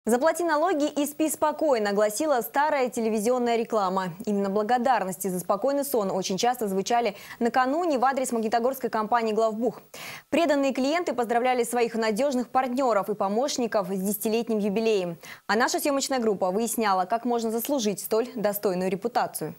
Заплати налоги и спи спокойно, гласила старая телевизионная реклама. Именно благодарности за спокойный сон очень часто звучали накануне в адрес магнитогорской компании «Главбух». Преданные клиенты поздравляли своих надежных партнеров и помощников с десятилетним юбилеем. А наша съемочная группа выясняла, как можно заслужить столь достойную репутацию.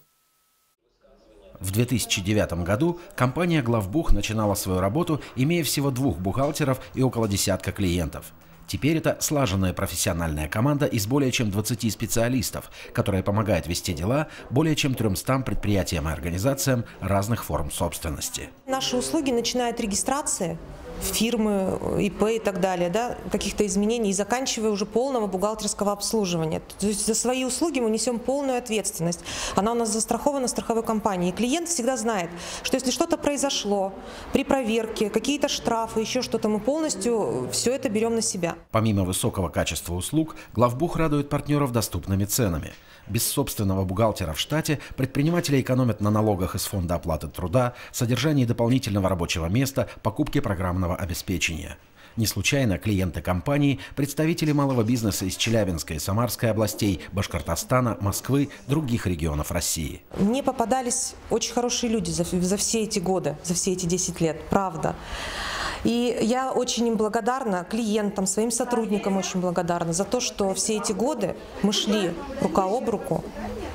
В 2009 году компания «Главбух» начинала свою работу, имея всего 2 бухгалтеров и около десятка клиентов. Теперь это слаженная профессиональная команда из более чем 20 специалистов, которая помогает вести дела более чем 300 предприятиям и организациям разных форм собственности. Наши услуги, начиная от регистрации фирмы, ИП и так далее, да, каких-то изменений, и заканчивая уже полного бухгалтерского обслуживания. То есть за свои услуги мы несем полную ответственность. Она у нас застрахована страховой компанией. И клиент всегда знает, что если что-то произошло при проверке, какие-то штрафы, еще что-то, мы полностью все это берем на себя. Помимо высокого качества услуг, Главбух радует партнеров доступными ценами. Без собственного бухгалтера в штате предприниматели экономят на налогах из фонда оплаты труда, содержании дополнительного рабочего места, покупке программного обеспечения. Не случайно клиенты компании – представители малого бизнеса из Челябинской и Самарской областей, Башкортостана, Москвы, других регионов России. Мне попадались очень хорошие люди за все эти годы, за все эти 10 лет, правда. И я очень им благодарна, клиентам, своим сотрудникам очень благодарна за то, что все эти годы мы шли рука об руку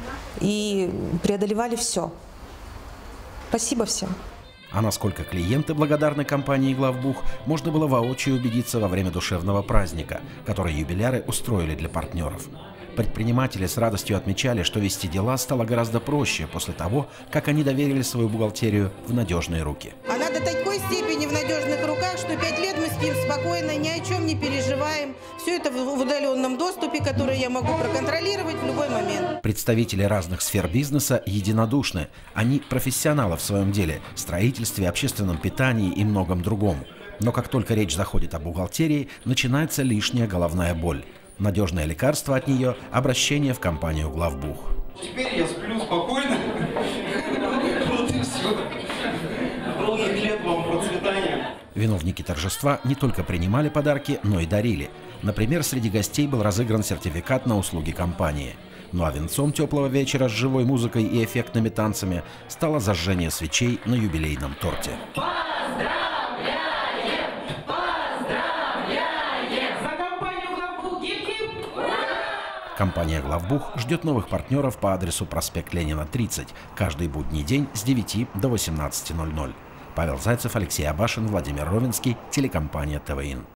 и преодолевали все. Спасибо всем. А насколько клиенты благодарны компании «Главбух», можно было воочию убедиться во время душевного праздника, который юбиляры устроили для партнеров. Предприниматели с радостью отмечали, что вести дела стало гораздо проще после того, как они доверили свою бухгалтерию в надежные руки. Она до такой степени в надежных руках, что 5 лет мы спим спокойно, ни о чем не переживаем. Все это в удаленном доступе, который я могу проконтролировать в любой момент. Представители разных сфер бизнеса единодушны. Они профессионалы в своем деле – строительстве, общественном питании и многом другом. Но как только речь заходит о бухгалтерии, начинается лишняя головная боль. Надежное лекарство от нее – обращение в компанию «Главбух». Теперь я сплю спокойно. Вот и все. Долгих лет вам процветания. Виновники торжества не только принимали подарки, но и дарили. Например, среди гостей был разыгран сертификат на услуги компании. Ну а венцом теплого вечера с живой музыкой и эффектными танцами стало зажжение свечей на юбилейном торте. Компания «Главбух» ждет новых партнеров по адресу проспект Ленина, 30, каждый будний день с 9 до 18:00. Павел Зайцев, Алексей Абашин, Владимир Ровенский, телекомпания ТВИН.